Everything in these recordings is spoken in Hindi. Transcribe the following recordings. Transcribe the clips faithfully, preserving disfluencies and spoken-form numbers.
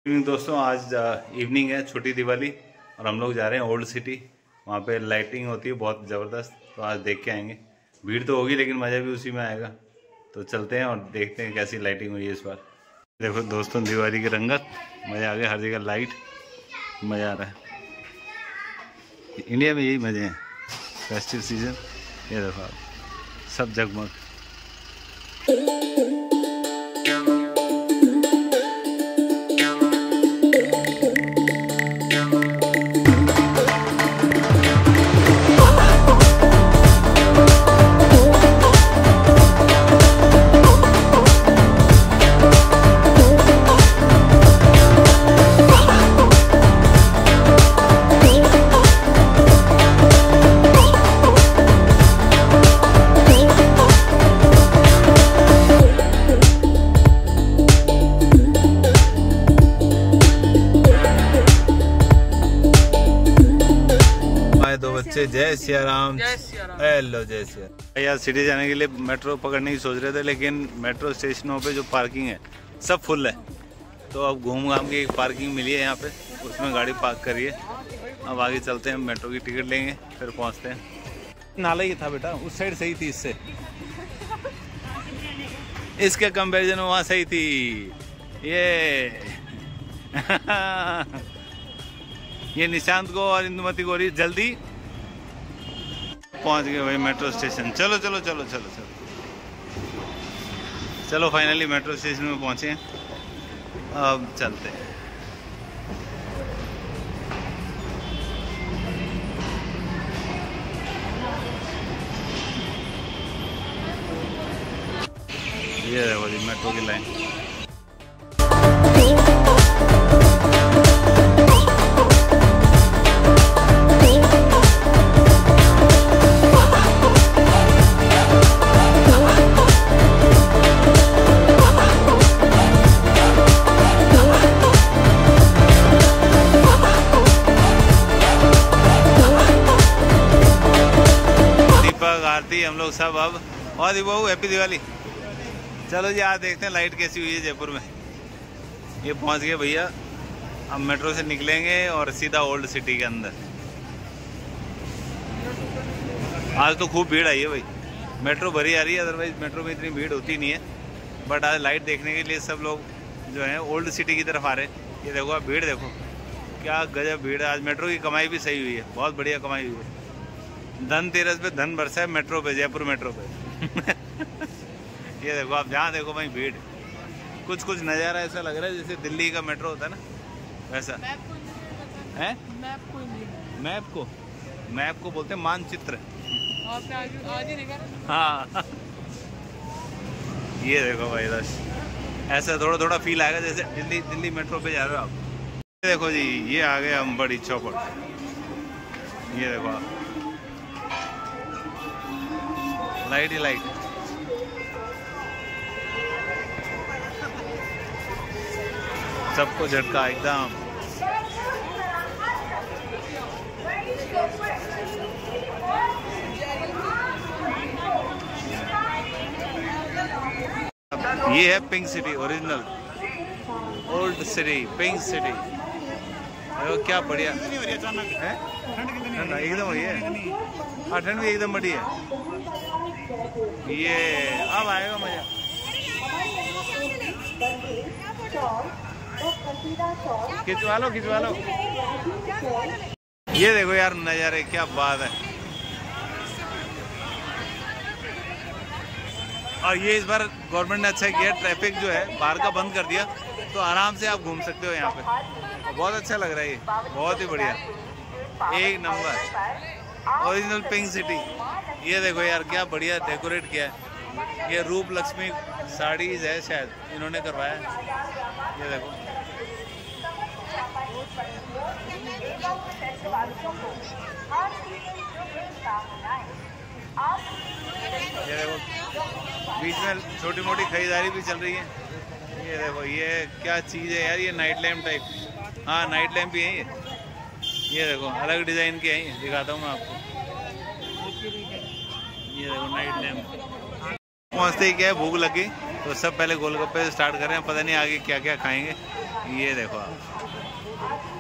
इवनिंग दोस्तों, आज इवनिंग है, छोटी दिवाली, और हम लोग जा रहे हैं ओल्ड सिटी। वहाँ पे लाइटिंग होती है बहुत ज़बरदस्त, तो आज देख के आएंगे। भीड़ तो होगी लेकिन मज़ा भी उसी में आएगा। तो चलते हैं और देखते हैं कैसी लाइटिंग हुई है इस बार। देखो दोस्तों, दिवाली की रंगत, मज़ा आ गया। हर जगह लाइट, मज़ा आ रहा है। इंडिया में यही मज़े हैं फेस्टिव सीज़न। ये देखो आप, सब जगमग। दो बच्चे, जय सिया राम। हेलो जय सिया। यार सिटी जाने के लिए मेट्रो पकड़ने की सोच रहे थे, लेकिन मेट्रो स्टेशनों पे जो पार्किंग है सब फुल है। तो अब घूम घाम के एक पार्किंग मिली है यहाँ पे, उसमें गाड़ी पार्क करिए। अब आगे चलते हैं, मेट्रो की टिकट लेंगे, फिर पहुँचते हैं। नाला ही था बेटा, उस साइड सही थी, इससे इसके कंपेरिजन में वहाँ सही थी। ये ये निशांत को और इंदुमती को रही जल्दी। पहुंच गए भाई मेट्रो स्टेशन। चलो चलो चलो चलो चलो चलो फाइनली मेट्रो स्टेशन में पहुंचे। अब चलते हैं। ये देखो जी मेट्रो की लाइन। आरती हम लोग सब अब, और दीपू हैप्पी दिवाली। चलो जी, आज देखते हैं लाइट कैसी हुई है जयपुर में। ये पहुंच गए भैया, अब मेट्रो से निकलेंगे और सीधा ओल्ड सिटी के अंदर। आज तो खूब भीड़ आई है भाई, मेट्रो भरी आ रही है, अदरवाइज मेट्रो में इतनी भीड़ होती नहीं है। बट आज लाइट देखने के लिए सब लोग जो है ओल्ड सिटी की तरफ आ रहे हैं। ये देखो आप, भीड़ देखो, क्या गजब भीड़ है। आज मेट्रो की कमाई भी सही हुई है, बहुत बढ़िया कमाई हुई है। धनतेरस पे धन बरसा है मेट्रो पे, जयपुर मेट्रो पे। ये देखो आप, जहाँ देखो भाई भीड़। कुछ कुछ नज़ारा ऐसा लग रहा है जैसे दिल्ली का मेट्रो होता है ना, वैसा है। मैप को मैप को बोलते हैं मानचित्र। हाँ ये देखो भाई, बस ऐसा थोड़ा थोड़ा फील आएगा जैसे दिल्ली दिल्ली मेट्रो पे जा रहे हो आप। ये देखो जी, ये आ गए हम बड़ी चौपट। ये देखो आप, लाइट ही लाइट। सबको झटका एकदम। ये है pink city, original old city, pink city. देखो क्या बढ़िया है, एकदम बढ़िया है। हाँ, ठंड भी एकदम बढ़िया है। ये अब आएगा मजा। खिंचवा लो खिंचवा लो। ये देखो यार नज़ारे, क्या बात है। और ये इस बार गवर्नमेंट ने अच्छा किया, ट्रैफिक जो है बाहर का बंद कर दिया, तो आराम से आप घूम सकते हो यहाँ पे। बहुत अच्छा लग रहा है, ये बहुत ही बढ़िया, एक नंबर ओरिजिनल पिंक सिटी। ये देखो यार, क्या बढ़िया डेकोरेट किया है। ये रूप लक्ष्मी साड़ीज है, शायद इन्होंने करवाया है। ये देखो, ये देखो बीच में छोटी मोटी खरीदारी भी चल रही है। ये देखो, ये क्या चीज़ है यार, ये नाइट लैम्प टाइप। हाँ, नाइट लैम्प ही है ये। ये देखो अलग डिज़ाइन के हैं, दिखाता हूँ मैं आपको। ये देखो नाइट लैम्प। पहुँचते ही क्या है, भूख लगी तो सब पहले गोलगप्पे से स्टार्ट कर रहे हैं, पता नहीं आगे क्या क्या खाएंगे। ये देखो आप।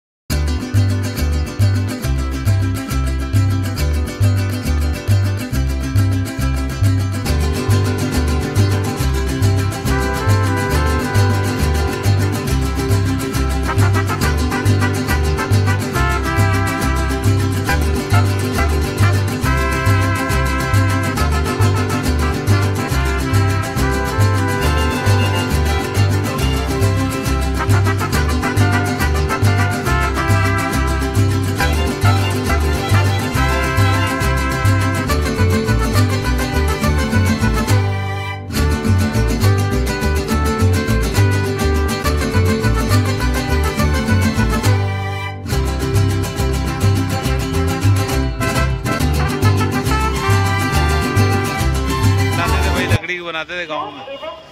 बनाते थे गाँव में।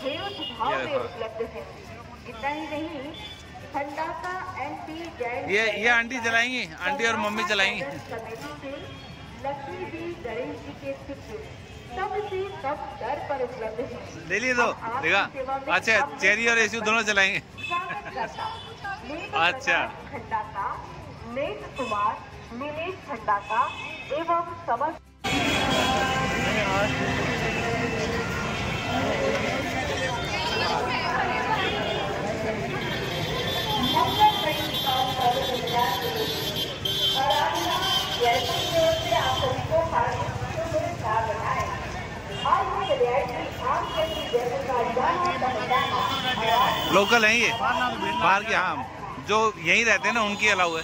ये ये ये आंटी चलाएंगी, आंटी और मम्मी चलाएंगी। ले लिए तो देखा। अच्छा, चेरी और एसी दोनों चलाएंगे। अच्छा, कुमार नीलेश खंडाका एवं समस्त लोकल है ये, बाहर के। हाँ, जो यहीं रहते हैं ना उनकी अलाउ है।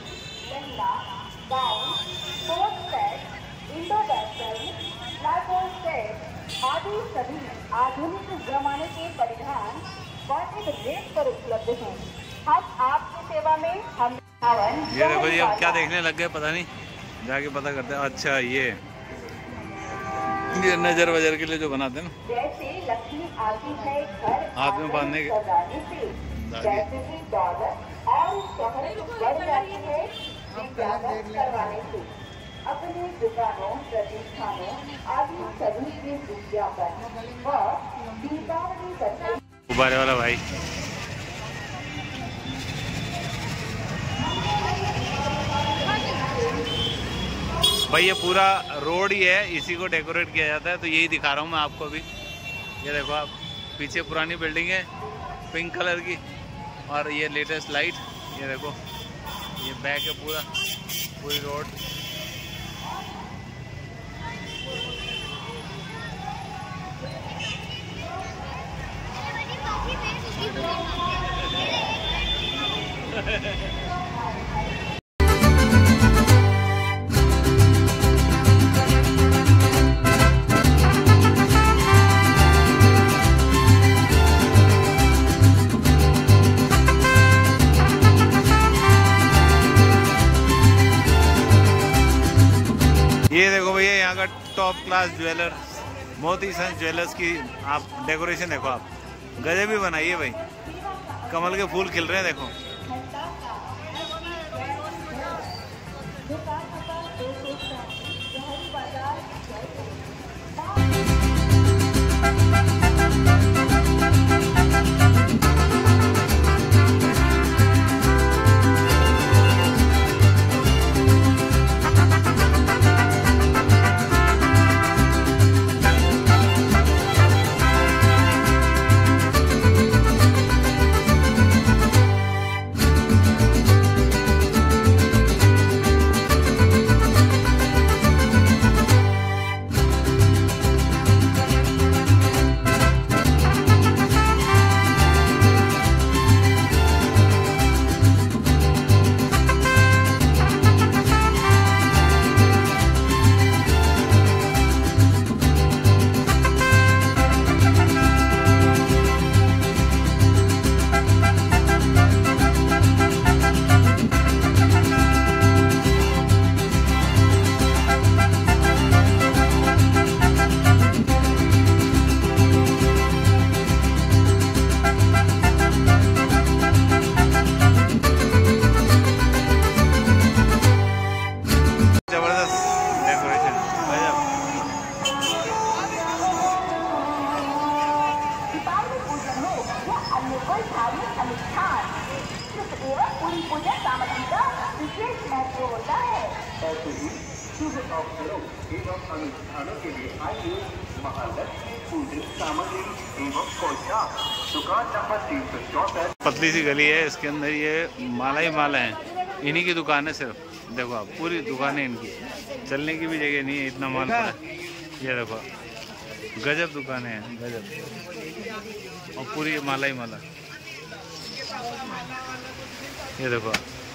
आदि सभी आधुनिक जमाने के परिधान वाजिब रेट पर उपलब्ध हैं। हम आपकी सेवा में हम ये देखो जी, अब क्या देखने लग गए पता नहीं, जाके पता करते हैं। अच्छा, ये ये नजर वजर के लिए जो बनाते हैं ना, जैसे लक्ष्मी आती है घर हाथ में बांधने के, जैसे ही दौलत और शोहरत बढ़ जाती है करवाने से अपने दुकानों, प्रतिष्ठानों आदि सभी के विज्ञापन व दीपावली करते गुब्बारे वाला भाई। भाई ये पूरा रोड ही है, इसी को डेकोरेट किया जाता है। तो यही दिखा रहा हूँ मैं आपको अभी। ये देखो आप, पीछे पुरानी बिल्डिंग है पिंक कलर की, और ये लेटेस्ट लाइट। ये देखो, ये बैक है पूरा, पूरी रोड। ये देखो भैया, यहाँ का top class jeweller Moti sons jewellers की आप डेकोरेशन देखो आप, गजब भी बनाई है भाई। कमल के फूल खिल रहे हैं देखो। विशेष महत्व होता है। ऐसे ही शुभ अवसरों एवं अनुष्ठानों के लिए आइए महालक्ष्मी पूजन सामग्री एवं पोशाक, दुकान नंबर तीन सौ चौसठ। पतली सी गली है, इसके अंदर ये माला ही माला है, इन्हीं की दुकान है सिर्फ। देखो आप, पूरी दुकानें इनकी, चलने की भी जगह नहीं है, इतना माल पड़ा है। ये देखो गजब दुकानें हैं, गजब, और पूरी माला ही माला। ये देखो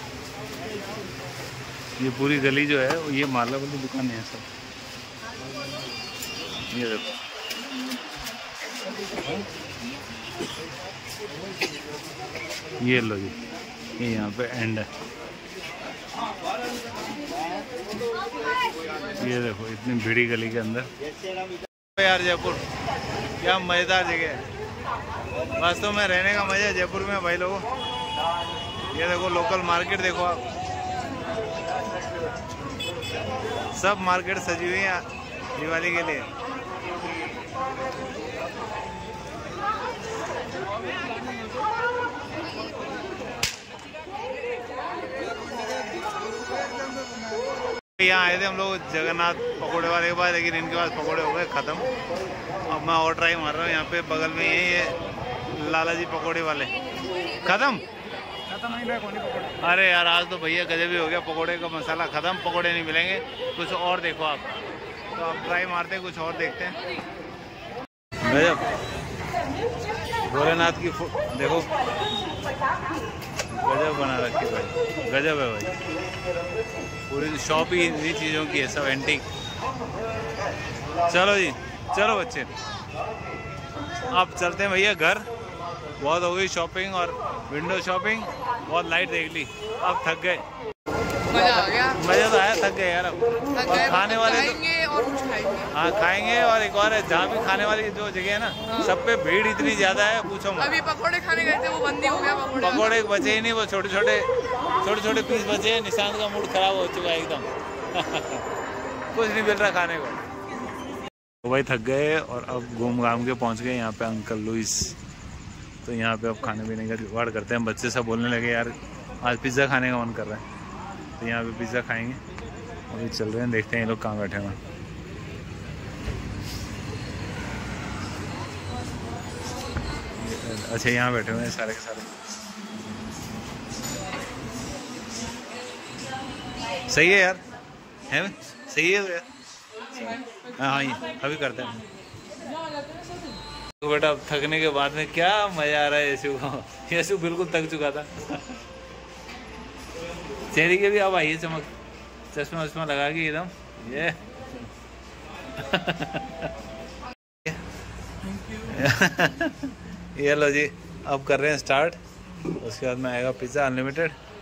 ये पूरी गली जो है ये माला वाली दुकानें हैं सब। ये देखो ये लो जी, ये यहाँ पे एंड है। ये देखो इतनी भीड़ी गली के अंदर। यार जयपुर क्या मज़ेदार जगह है, वास्तव में रहने का मज़ा है जयपुर में भाई लोगों। ये देखो लोकल मार्केट देखो आप, सब मार्केट सजी हुई है दिवाली के लिए। यहाँ आए थे हम लोग जगन्नाथ पकोड़े वाले के पास, लेकिन इनके पास पकोड़े हो गए ख़त्म। अब मैं और ट्राई मार रहा हूँ, यहाँ पे बगल में ही ये लाला जी पकोड़े वाले। ख़त्म खत्म नहीं है कोनी पकोड़े। अरे यार आज तो भैया गजब ही हो गया, पकोड़े का मसाला ख़त्म, पकोड़े नहीं मिलेंगे। कुछ और देखो आप, तो आप ट्राई मारते हैं, कुछ और देखते हैं। गजब भोलेनाथ की देखो, गजब बना रखी भाई, गजब है भाई। पूरी शॉप ही इन्हीं चीज़ों की है, सब एंटीक। चलो जी चलो बच्चे, आप चलते हैं भैया घर। बहुत हो गई शॉपिंग और विंडो शॉपिंग, बहुत लाइट देख ली, अब थक गए। मजा आ गया, मजा तो आया, थक गए यार अब। और खाने वाले तो और कुछ खाएंगे। हाँ खाएंगे, और एक और है जहाँ भी खाने वाली जो जगह है ना, हाँ। सब पे भीड़ इतनी ज्यादा है पूछो मत। अभी पकोड़े खाने गए थे, वो बंदी हो गया पकोड़े। पकोड़े बचे ही नहीं, वो छोटे छोटे छोटे छोटे पीस बचे हैं। निशांत का मूड खराब हो चुका है एकदम कुछ नहीं मिल रहा खाने को। तो भाई थक गए और अब घूम घाम के पहुँच गए यहाँ पे अंकल लुइस। तो यहाँ पे अब खाने पीने का जुगाड़ करते हैं। बच्चे सब बोलने लगे यार आज पिज़्ज़ा खाने का मन कर रहा है, तो यहाँ पे पिज़्ज़ा खाएंगे। अभी चल रहे हैं, देखते हैं ये लोग कहाँ बैठे हुए हैं। अच्छा यहाँ बैठे हुए हैं सारे के सारे। सही है यार, है सही है तो यार। हाँ ये अभी करते हैं। तो बेटा अब थकने के बाद में क्या मज़ा आ रहा है यशु को। यशु बिल्कुल थक चुका था चेहरे के भी अब आई है चमक, चश्मा वश्मा लगा के एकदम ये ये लो जी, अब कर रहे हैं स्टार्ट। उसके बाद में आएगा पिज़्ज़ा अनलिमिटेड।